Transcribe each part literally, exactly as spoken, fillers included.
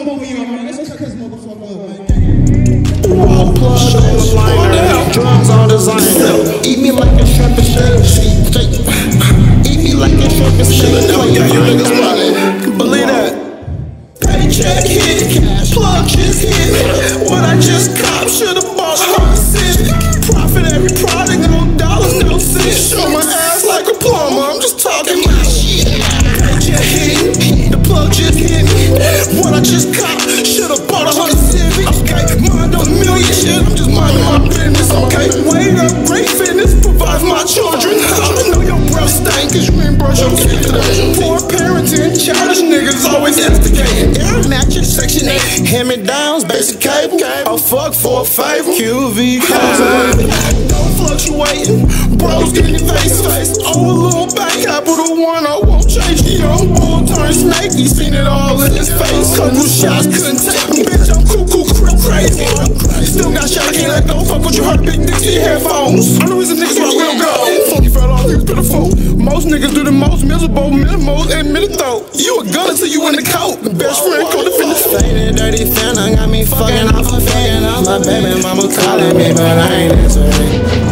pump over you, man. Let's cut this motherfucker up, man. All plugged on the liner, drugs all designer. Eat me like a shrimp and steak. Eat me like a shrimp and steak. Never got you niggas money. Believe that. Paycheck hit, plug just hit. What I just copped should've bought a whole Civic. Profit every product, no dollars, no cents. Show my ass like a plumber, I'm just talking my shit. Paycheck hit, the plug just hit. What I just copped should've bought a whole Civic. Okay, mind on a million shit, I'm just minding my business. Okay, wait up, great fitness provides my children. I know your breath stank cause you ain't brush your teeth today. Poor parenting, childish niggas always instigating. Air mattress, section eight, hand-me-downs, basic cable. I'll fuck for a favor. Q V code. Don't fluctuating, bros get in your face. Oh, a little back capital one, I won't change. Young bull turn snake, he seen it all in his face. Couple shots couldn't take me, bitch, I'm cuckoo, crazy. Still got shot, I can't let go. Fuck what you heard, big Dixie headphones. I know it's a niggas where we don't go. Funky fell off, he was pitiful. Most niggas do the most miserable, minimals, and minute though. You a gun until you in the coat. Best friend, co-defendant. Faded, dirty fella, got me fucking off a fan. My baby mama calling me, but I ain't answering.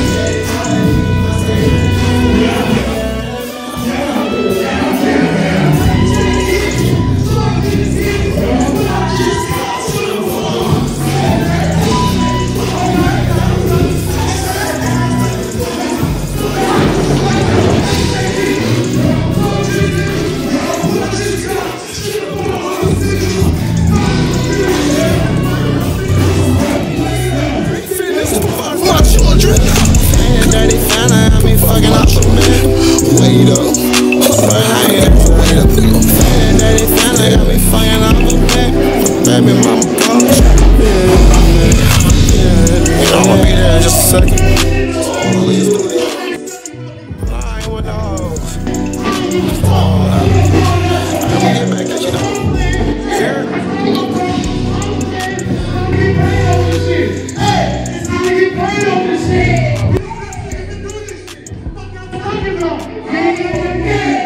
Dirty fella, I be fucking off a man. Wait up, but I ain't ever wait up. Dirty fella, I be fucking off a man. Baby mama punch. Yeah, I'ma be there in just a second. I ain't with the hoes. I'ma get back at you though. Here. Yeah.